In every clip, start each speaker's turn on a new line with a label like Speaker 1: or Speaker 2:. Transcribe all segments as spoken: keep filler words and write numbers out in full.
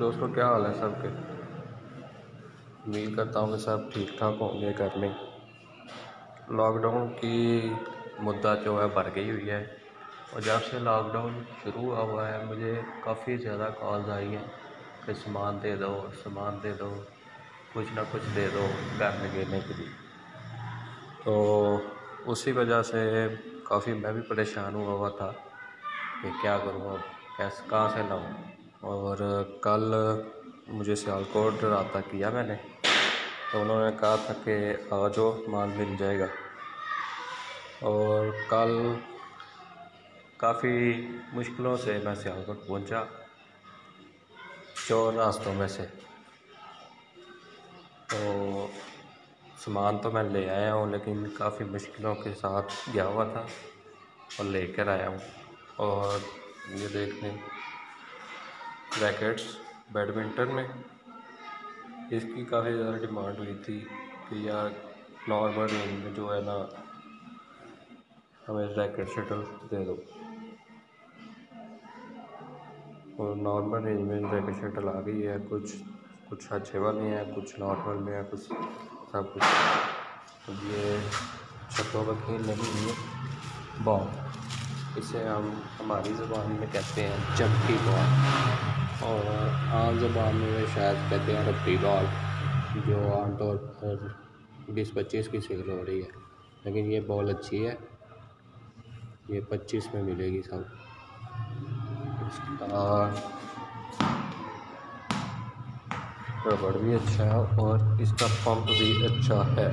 Speaker 1: दोस्तों, क्या हाल है सबके। उम्मीद करता हूँ कि सब ठीक ठाक होंगे घर में। लॉकडाउन की मुद्दत जो है बढ़ गई हुई है और जब से लॉकडाउन शुरू हुआ हुआ है मुझे काफ़ी ज़्यादा कॉल्स आई हैं कि सामान दे दो सामान दे दो कुछ ना कुछ दे दो घर में गिरने के लिए। तो उसी वजह से काफ़ी मैं भी परेशान हुआ हुआ था कि क्या करूँ, कैसे कहाँ से लाऊँ। और कल मुझे सियालकोट रब्ता किया मैंने, तो उन्होंने कहा था कि आ जाओ माल मिल जाएगा। और कल काफ़ी मुश्किलों से मैं सियालकोट पहुंचा, चौर रास्तों में से। तो सामान तो मैं ले आया हूँ, लेकिन काफ़ी मुश्किलों के साथ गया हुआ था और लेकर आया हूँ। और ये देख लें, रैकेट्स बैडमिंटन में इसकी काफ़ी ज़्यादा डिमांड हुई थी कि यार नॉर्मल रेंज में जो है ना हमें रैकेट शटल दे दो। और नॉर्मल रेंज में रैकेट शटल आ गई है, कुछ कुछ अच्छे वाले हैं, कुछ नॉर्मल में है, कुछ सब कुछ। तो ये छतों पर खेलने के लिए बॉल, इसे हम हमारी ज़ुबान में कहते हैं जंपी बॉल और आम ज़ुबान में शायद कहते हैं रब्बी बॉल, जो आमतौर पर बीस पच्चीस की सेल हो रही है। लेकिन ये बॉल अच्छी है, ये पच्चीस में मिलेगी सब। इसका रबड़ भी अच्छा है और इसका पंप भी अच्छा है।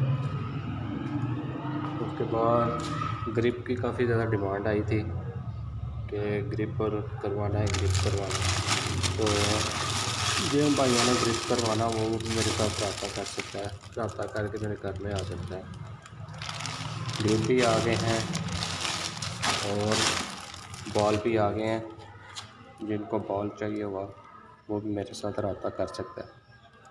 Speaker 1: उसके बाद ग्रिप की काफ़ी ज़्यादा डिमांड आई थी कि ग्रिप पर करवाना है ग्रिप करवाना है। तो जिन भाइयों ने ग्रिप करवाना वो मेरे साथ रब्ता कर सकता है, रब्ता करके मेरे घर में आ सकता है। ग्रिप भी आ गए हैं और बॉल भी आ गए हैं। जिनको बॉल चाहिए हुआ वो भी मेरे साथ रब्ता कर सकता है।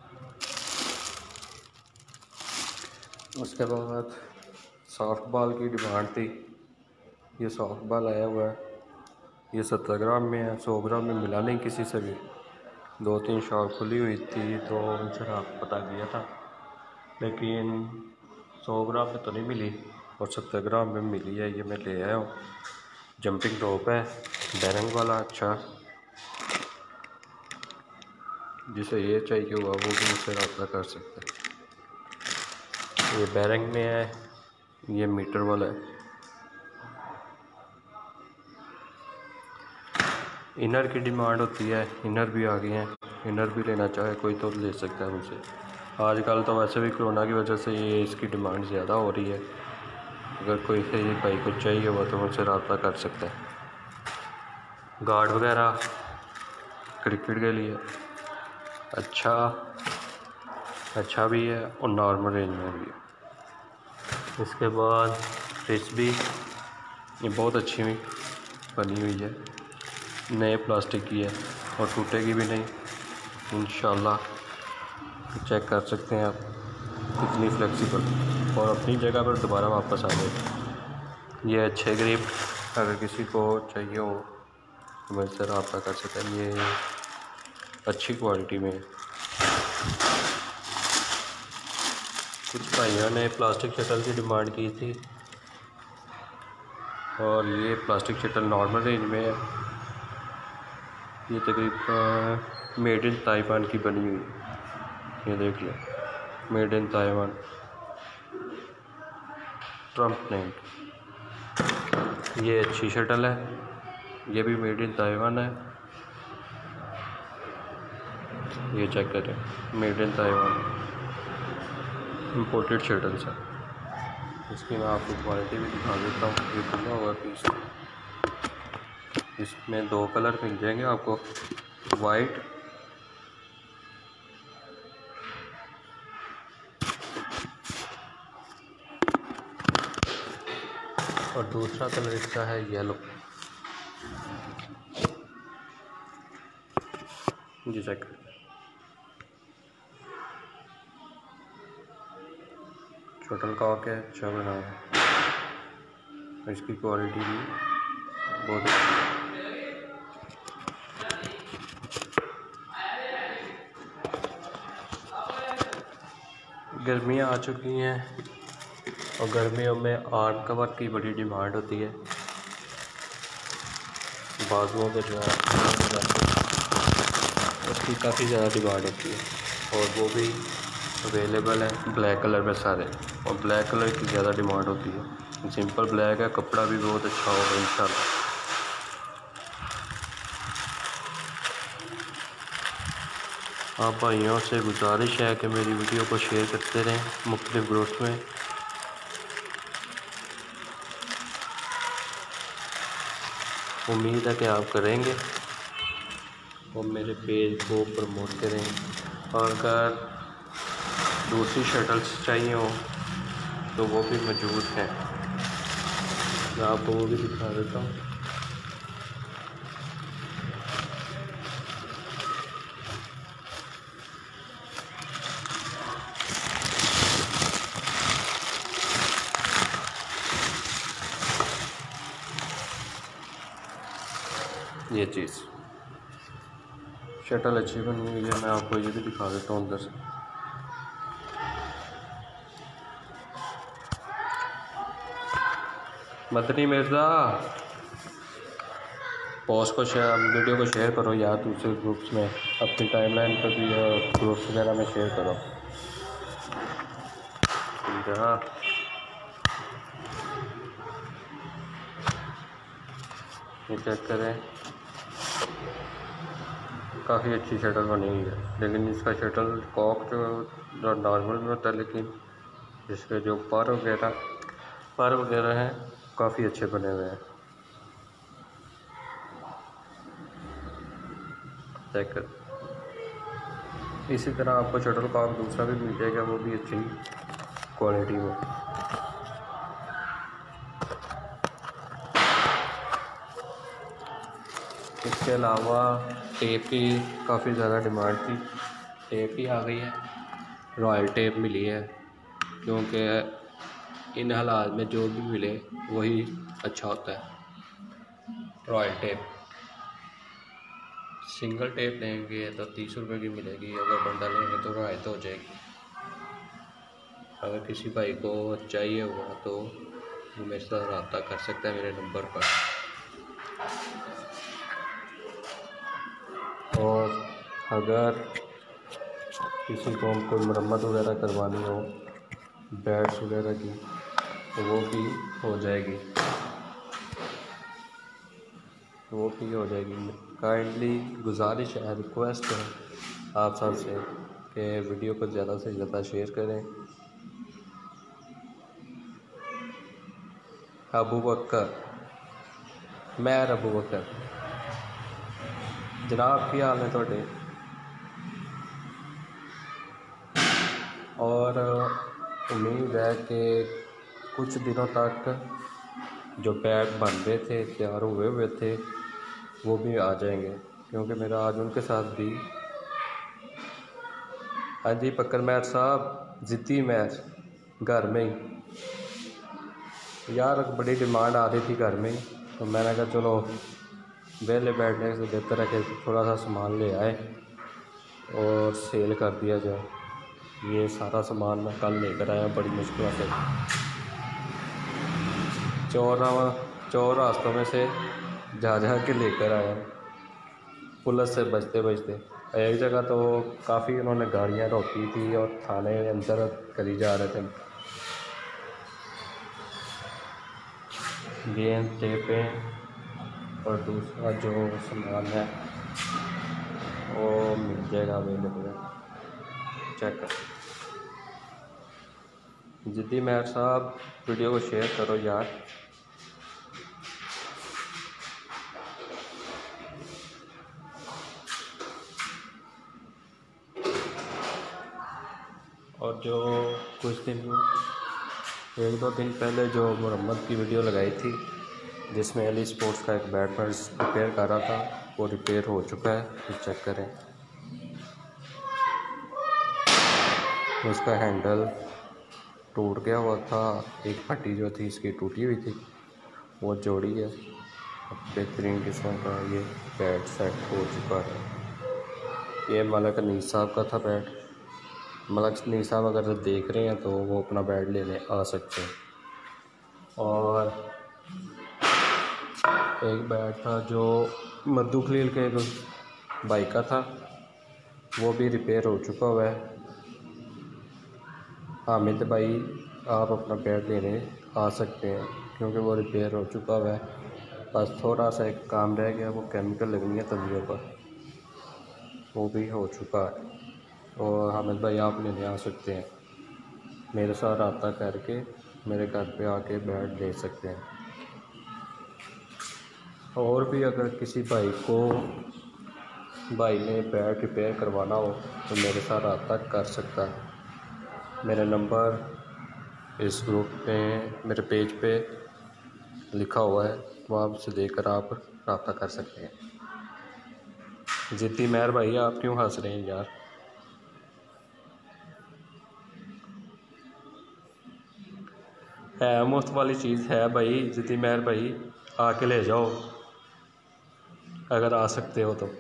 Speaker 1: उसके बाद सॉफ्ट बॉल की डिमांड थी। ये सॉफ्ट बॉल आया हुआ है, ये सत्तर ग्राम में है, सौ ग्राम में मिला नहीं किसी से भी। दो तीन शॉप खुली हुई थी तो उनसे रात पता किया था, लेकिन सौ ग्राम में तो नहीं मिली और सत्तर ग्राम में मिली है। ये मैं ले आया हूँ। जंपिंग रोप है, बैरंग वाला। अच्छा, जिसे ये चाहिए हुआ वो भी मुझसे रब्ता कर सकता है। ये बैरंग में है, ये मीटर वाला है। इनर की डिमांड होती है, इनर भी आ गए हैं। इनर भी लेना चाहे कोई तो ले सकता है मुझसे। आजकल तो वैसे भी कोरोना की वजह से ये इसकी डिमांड ज़्यादा हो रही है। अगर कोई से भाई को चाहिए हुआ तो मुझसे रब्ता कर सकता है। गार्ड वगैरह क्रिकेट के लिए अच्छा अच्छा भी है और नॉर्मल रेंज में भी है। इसके बाद फ्रिज भी ये बहुत अच्छी बनी हुई है, नए प्लास्टिक की है और टूटेगी भी नहीं इंशाल्लाह। चेक कर सकते हैं आप कितनी फ्लेक्सिबल और अपनी जगह पर दोबारा वापस आ गए। ये अच्छे ग्रिप अगर किसी को चाहिए हो तो मुझसे रब्ता कर सकते हैं। ये अच्छी क्वालिटी में। कुछ भाइयों ने प्लास्टिक शटल की डिमांड की थी और ये प्लास्टिक शटल नॉर्मल रेंज में है। ये तकरीबन मेड इन ताइवान की बनी हुई, ये देख लो, made in Taiwan, Trump name. ये अच्छी शटल है, ये भी मेड इन ताइवान है। ये चेक करें, made in Taiwan imported shuttles है। इसकी मैं आपको क्वालिटी भी दिखा देता हूँ। ये खुला हुआ पीस, इसमें दो कलर मिल जाएंगे आपको, वाइट और दूसरा कलर इसका है येलो। जी चेक, शटल कॉक है, अच्छा बना है। इसकी क्वालिटी भी बहुत अच्छी। गर्मियाँ आ चुकी हैं और गर्मियों में आर्म कवर की बड़ी डिमांड होती है। बाजुओं के जो है उसकी काफ़ी ज़्यादा डिमांड होती है और वो भी अवेलेबल है ब्लैक कलर में सारे, और ब्लैक कलर की ज़्यादा डिमांड होती है। सिंपल ब्लैक है, कपड़ा भी बहुत अच्छा होगा इंशाल्लाह। आप भाइयों से गुजारिश है कि मेरी वीडियो को शेयर करते रहें मुख्तलिफ ग्रुप्स में। उम्मीद है कि आप करेंगे और मेरे पेज को प्रमोट करें। और अगर दूसरी शटल्स चाहिए हो तो वो भी मौजूद हैं, मैं आपको वो भी दिखा देता हूँ। ये चीज़ शटल अच्छी बनी हुई है, मैं आपको ये भी दिखा देता हूँ अंदर से। मदनी मिर्ज़ा पोस्ट को शेयर, वीडियो को शेयर करो यार दूसरे ग्रुप्स में, अपनी टाइमलाइन पर भी ग्रुप्स वगैरह में शेयर करो। जहाँ ये चेक करें, काफ़ी अच्छी शटल बनी हुई है, लेकिन इसका शटल कॉक जो नॉर्मल में होता है, लेकिन इसके जो पर वगैरह पर वगैरह हैं काफ़ी अच्छे बने हुए हैं। चेक कर, इसी तरह आपको शटल कॉक दूसरा भी मिल जाएगा, वो भी अच्छी क्वालिटी में। इसके अलावा टेप की काफ़ी ज़्यादा डिमांड थी, टेप ही आ गई है, रॉयल टेप मिली है, क्योंकि इन हालात में जो भी मिले वही अच्छा होता है। रॉयल टेप सिंगल टेप लेंगे तो तीस रुपए की मिलेगी, अगर बंडल लेंगे तो रायत हो जाएगी। अगर किसी भाई को चाहिए हुआ तो वो मेरे साथ रब्ता कर सकता है मेरे नंबर पर। और अगर किसी को कोई मरम्मत वगैरह करवानी हो बैट्स वगैरह की तो वो भी हो जाएगी, वो भी हो जाएगी। काइंडली गुजारिश है, रिक्वेस्ट है आप सब से कि वीडियो को ज़्यादा से ज़्यादा शेयर करें। अबू बकर, मैं अबू बकर जनाब की हाल है थोड़े, और उम्मीद है कि कुछ दिनों तक जो बैट बन रहे थे, तैयार हुए हुए थे, वो भी आ जाएंगे, क्योंकि मेरा आज उनके साथ भी। हाँ जी पक्कर मैर साहब, ज़िद्दी मैर घर में ही यार, बड़ी डिमांड आ रही थी घर में ही, तो मैंने कहा चलो वेले बैठने से बेहतर है कि थोड़ा सा सामान ले आए और सेल कर दिया जाए। ये सारा सामान मैं कल लेकर आया बड़ी मुश्किल से, चौर चौर रास्तों में से जा जा के लेकर आया, पुलिस से बचते बचते। एक जगह तो काफ़ी उन्होंने गाड़ियाँ रोकी थी और थाने अंदर करी जा रहे थे। गेंद टेपें और दूसरा जो सामान है वो मिल जाएगा अवेलेबल है, चेक कर। जिद्दी मैर साहब वीडियो को शेयर करो यार। और जो कुछ दिन एक दो दिन पहले जो मरम्मत की वीडियो लगाई थी जिसमें अली स्पोर्ट्स का एक बैट मैं रिपेयर कर रहा था, वो रिपेयर हो चुका है, तो चेक करें। उसका हैंडल टूट गया हुआ था, एक पट्टी जो थी इसकी टूटी हुई थी, वो जोड़ी है। बेहतरीन किस्म का ये बैट सेट हो चुका है। ये मलिक अनीस साहब का था बैट, मलक नहीं साहब अगर देख रहे हैं तो वो अपना बेड लेने आ सकते हैं। और एक बेड था जो मद्दू खलील के भाई का था, वो भी रिपेयर हो चुका हुआ है। हामिद भाई आप अपना बेड लेने आ सकते हैं क्योंकि वो रिपेयर हो चुका हुआ है, बस थोड़ा सा एक काम रह गया, वो केमिकल लगनी है तलियों पर, वो भी हो चुका है। और हामिद भाई आप लेने आ सकते हैं, मेरे साथ रब्ता करके मेरे घर पे आके बेड ले सकते हैं। और भी अगर किसी भाई को भाई ने बेड रिपेयर करवाना हो तो मेरे साथ रब्ता कर सकता है। मेरा नंबर इस ग्रुप में मेरे पेज पे लिखा हुआ है, वहाँ से देकर आप रब्ता कर सकते हैं। जिद्दी मेहर भाई आप क्यों हंस रहे हैं यार? है मुफ्त वाली चीज़ है भाई, जिद्दी मेहर भाई आके ले जाओ अगर आ सकते हो तो।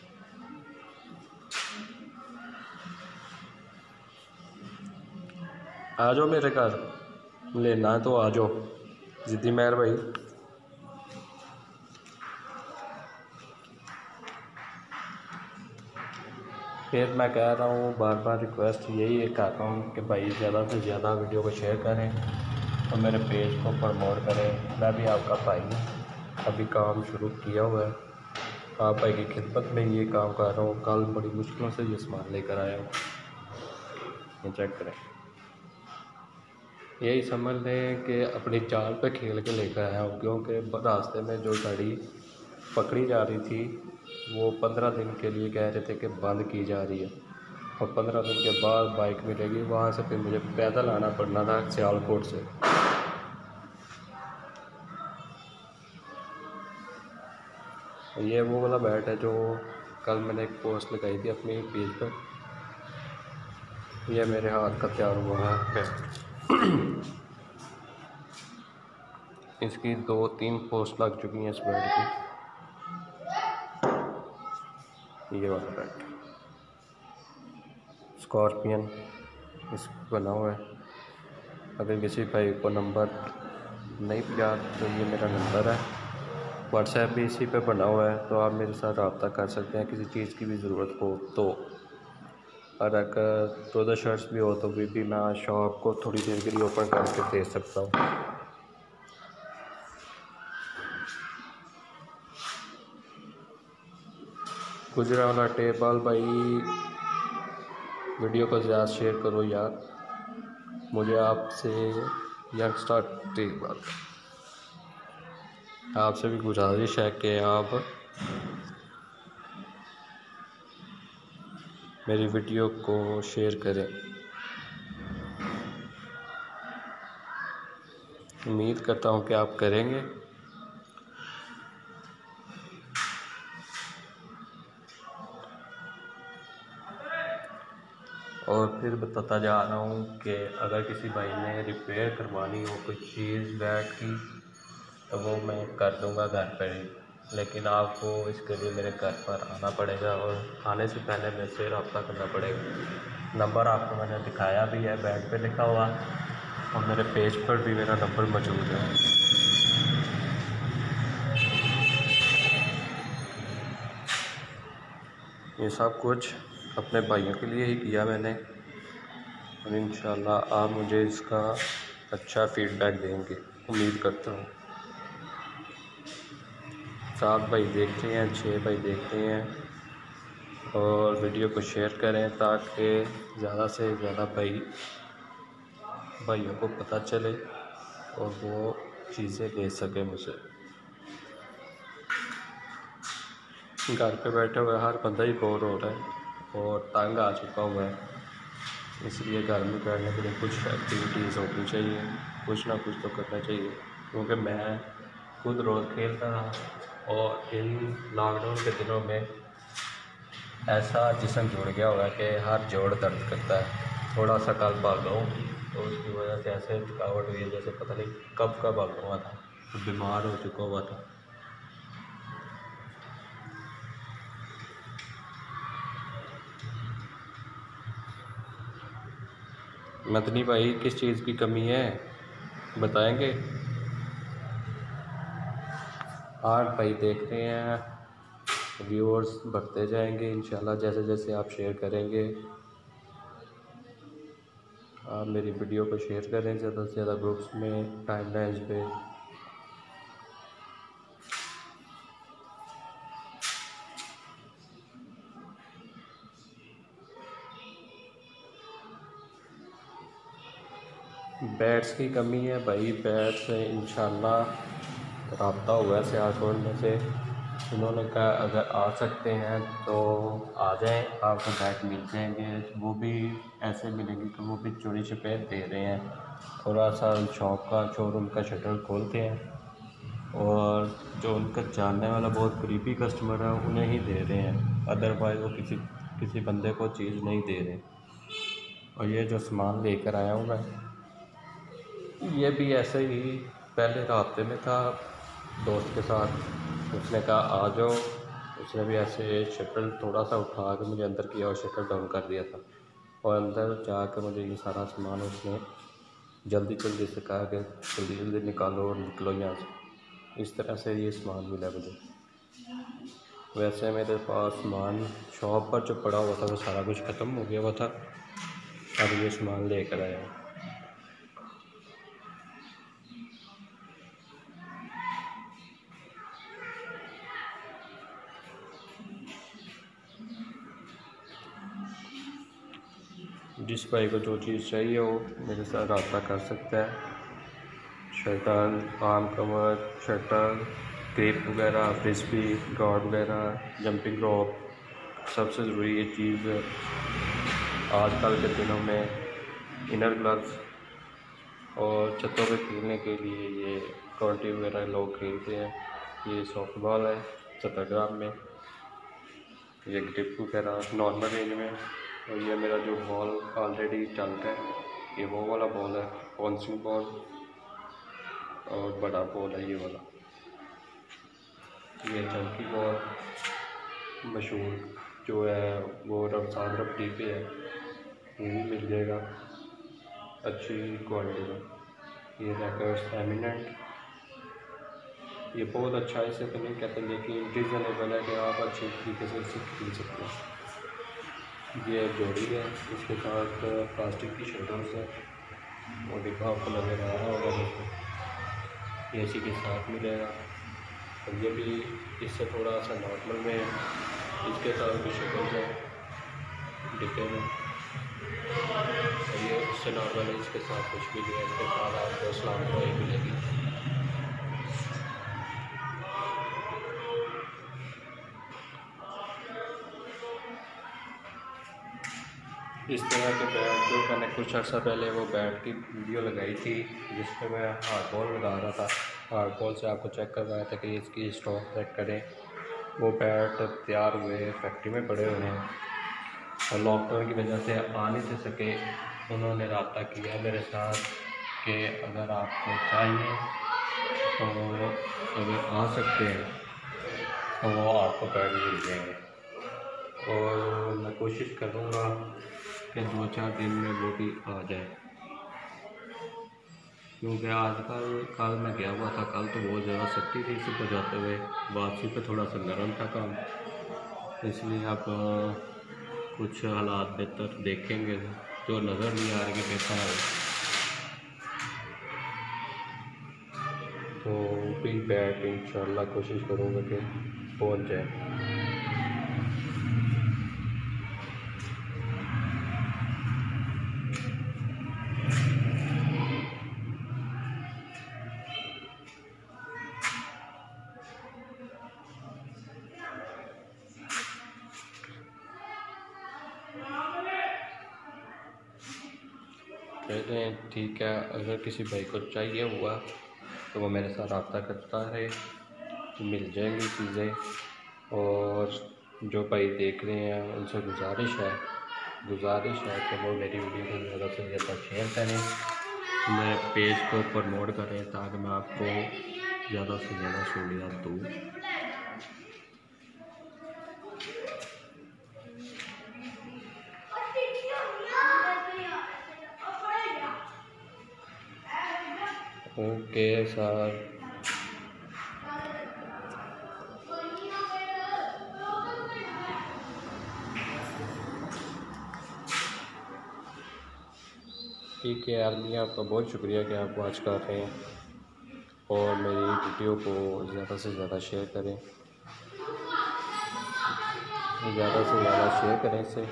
Speaker 1: आ जाओ मेरे घर, लेना है तो आ जाओ जिद्दी मेहर भाई। फिर मैं कह रहा हूँ बार बार रिक्वेस्ट यही है कर रहा हूँ कि भाई ज़्यादा से ज़्यादा वीडियो को शेयर करें और मेरे पेज को प्रमोट करें। मैं भी आपका भाई अभी काम शुरू किया हुआ है, आप भाई की खिदमत में ये काम कर रहा हूँ। कल बड़ी मुश्किलों से ये सामान लेकर आया हूँ, ये चेक करें। यही समझ लें कि अपनी चाल पे खेल के लेकर आया हूँ, क्योंकि रास्ते में जो गाड़ी पकड़ी जा रही थी वो पंद्रह दिन के लिए कह रहे थे कि बंद की जा रही है, और पंद्रह दिन के बाद बाइक मिलेगी। वहाँ से फिर मुझे पैदल आना पड़ना था सियालकोट से। ये वो वाला बैट है जो कल मैंने एक पोस्ट लगाई थी अपनी पेज पर, यह मेरे हाथ का तैयार हुआ है बैट। इसकी दो तीन पोस्ट लग चुकी हैं इस बैट की। ये वाला बैट स्कॉर्पियन इस बना हुआ है। अगर किसी भाई को नंबर नहीं याद तो ये मेरा नंबर है, व्हाट्सएप भी इसी पे बना हुआ है, तो आप मेरे साथ रब्ता कर सकते हैं किसी चीज़ की भी ज़रूरत हो तो। और अगर ट्राउज़र शर्ट्स भी हो तो भी, भी मैं शॉप को थोड़ी देर के लिए ओपन करके दे सकता हूँ। गुजरा वाला टेबल भाई वीडियो को ज़्यादा शेयर करो यार, मुझे आपसे यंगस्टर टेबल आपसे भी गुजारिश है कि आप मेरी वीडियो को शेयर करें। उम्मीद करता हूँ कि आप करेंगे। और फिर बताता जा रहा हूँ कि अगर किसी भाई ने रिपेयर करवानी हो कोई चीज़ बैट की तो वो मैं कर दूँगा घर पर ही, लेकिन आपको इसके लिए मेरे घर पर आना पड़ेगा और आने से पहले मेरे से रब्ता करना पड़ेगा। नंबर आपको मैंने दिखाया भी है, बैट पे लिखा हुआ, और मेरे पेज पर भी मेरा नंबर मौजूद है। ये सब कुछ अपने भाइयों के लिए ही किया मैंने, और इंशाल्लाह आप मुझे इसका अच्छा फीडबैक देंगे, उम्मीद करता हूँ। सात भाई देखते हैं, छः भाई देखते हैं, और वीडियो को शेयर करें ताकि ज़्यादा से ज़्यादा भाई भाइयों को पता चले और वो चीज़ें ले सकें मुझसे। घर पे बैठे हुए हर बंदा ही बोर हो रहा है और तंग आ चुका हुआ है, इसलिए घर में बैठने के लिए कुछ एक्टिविटीज़ होनी चाहिए, कुछ ना कुछ तो करना चाहिए। क्योंकि मैं खुद रोज़ खेलता रहा और इन लॉकडाउन के दिनों में ऐसा जिस्म जुड़ गया हुआ है कि हर जोड़ दर्द करता है। थोड़ा सा कल भागा हूँ तो उसकी वजह से ऐसे थकावट हुई है जैसे पता नहीं कब का भागा हुआ था, तो बीमार हो चुका हुआ था। मदनी भाई किस चीज़ की कमी है बताएंगे? हाँ भाई, देखते हैं, व्यूअर्स बढ़ते जाएंगे इंशाल्लाह जैसे जैसे आप शेयर करेंगे। आप मेरी वीडियो को शेयर करें ज़्यादा से ज़्यादा ग्रुप्स में, टाइमलाइंस पे। बैट्स की कमी है भाई, बैट्स इंशाल्लाह रब्ता हुआ है सियालकोट में से। उन्होंने कहा अगर आ सकते हैं तो आ जाएं, आपको बैट मिल जाएंगे। वो भी ऐसे मिलेंगे कि वो भी चोरी छुपे दे रहे हैं, थोड़ा सा शॉप का शोरूम का शटर खोलते हैं और जो उनका जानने वाला बहुत करीबी कस्टमर है उन्हें ही दे रहे हैं, अदरवाइज़ वो किसी किसी बंदे को चीज़ नहीं दे रहे। और ये जो सामान लेकर आया हूँ मैं, ये भी ऐसे ही पहले रास्ते में था दोस्त के साथ, उसने कहा आ जाओ, उसने भी ऐसे शटर थोड़ा सा उठा के मुझे अंदर किया और शटर डाउन कर दिया था, और अंदर जाकर मुझे ये सारा सामान उसने जल्दी जल्दी से कहा कि जल्दी जल्दी निकालो और निकलो यहाँ से। इस तरह से ये सामान मिला मुझे। वैसे मेरे पास सामान शॉप पर जो पड़ा हुआ था वो सारा कुछ ख़त्म हो गया हुआ था, अब ये सामान लेकर आया हूँ। जिस भाई को जो चीज़ चाहिए हो मेरे साथ रब्ता कर सकता है। शटल, पाम कवर, शटल, क्रेप वगैरह, फ्रिस्बी, गार्ड वगैरह, जंपिंग रॉप, सबसे ज़रूरी ये चीज़ आजकल के दिनों में इनर ग्लव्स, और छतों पे खेलने के लिए ये कॉन्टी वगैरह लोग खेलते हैं। ये सॉफ्ट बॉल है सत्तर ग्राम में, ये ग्रिप वगैरह नॉर्मल रेंज में। और ये मेरा जो बॉल ऑलरेडी चल रहा है ये वो वाला बॉल है, बाउंसिंग बॉल, और बड़ा बॉल है ये वाला। ये चंकी बॉल मशहूर जो है वो रमसाद रबड़ी पे है, ये भी मिल जाएगा अच्छी क्वालिटी में। ये रैकेट्स एमिनेंट, ये बहुत अच्छा है, इसे तो नहीं कहते लेकिन रीज़नेबल है कि आप अच्छी तरीके से इसे खरीद सकते हैं। ये जोड़ी है, इसके साथ प्लास्टिक की शटल्स है और डिब्बा आपको नज़र आ रहा होगा दोस्तों, ये इसी के साथ मिलेगा। और ये भी इससे थोड़ा सा नॉर्मल में इसके साथ भी शटल्स है डिब्बे में, और ये इससे नॉर्मल है, इसके साथ कुछ भी नहीं है। इसके साथ आपको इस्लाम को ही मिलेगी। इस तरह के बैट जो मैंने कुछ अर्सा पहले वो बैट की वीडियो लगाई थी जिसमें मैं हार्ड बॉल लगा रहा था, हार्ड बॉल से आपको चेक करवाया था कि इसकी स्टॉक चेक करें। वो बैट तैयार हुए फैक्ट्री में पड़े हुए हैं और लॉकडाउन की वजह से आ नहीं से सके। उन्होंने रब्ता किया मेरे साथ कि अगर आपको चाहिए तो अगर आ सकते हैं तो वो आपको बैट मिल जाएंगे, और मैं कोशिश करूँगा कि दो चार दिन में वो भी आ जाए, क्योंकि आजकल कल मैं गया हुआ था, कल तो बहुत ज़्यादा सख्ती थी सुबह जाते हुए, वापसी पे थोड़ा सा नरम था काम, इसलिए आप कुछ हालात बेहतर देखेंगे जो नज़र नहीं आ रहे कि बेहतर आए तो भी बैट इंशाल्लाह कोशिश करूँगा कि पहुँच जाए। कहते हैं ठीक है, अगर किसी भाई को चाहिए हुआ तो वो मेरे साथ रब्ता करता है तो मिल जाएंगी चीज़ें। और जो भाई देख रहे हैं उनसे गुजारिश है गुजारिश है कि वो मेरी वीडियो को ज़्यादा से ज़्यादा शेयर करें, मेरे पेज को प्रमोट करें ताकि मैं आपको ज़्यादा से ज़्यादा सहूलियत दूँ। Okay sir. ठीक है आर्मी, आपका बहुत शुक्रिया कि आप वॉच कर रहे हैं और मेरी वीडियो को ज़्यादा से ज़्यादा शेयर करें, ज़्यादा से ज़्यादा शेयर करें इसे,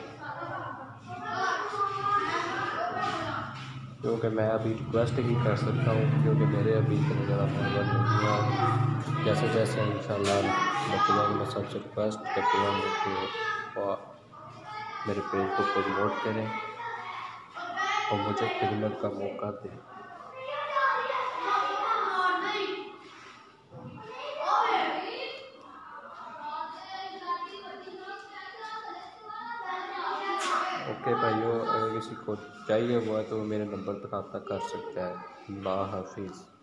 Speaker 1: क्योंकि मैं अभी रिक्वेस्ट ही कर सकता हूँ क्योंकि मेरे अभी इतने ज़्यादा फॉलोअर नहीं हैं। जैसे जैसे इंशाल्लाह बढ़ते जाएंगे मैं सबसे रिक्वेस्ट करते जाऊँगा कि मेरे पेज को प्रमोट करें और मुझे खिदमत का मौका दें। ओके भाइयों, अगर किसी को चाहिए हुआ तो मेरे नंबर पर रब्ता कर सकता है। अल्लाह हाफिज़।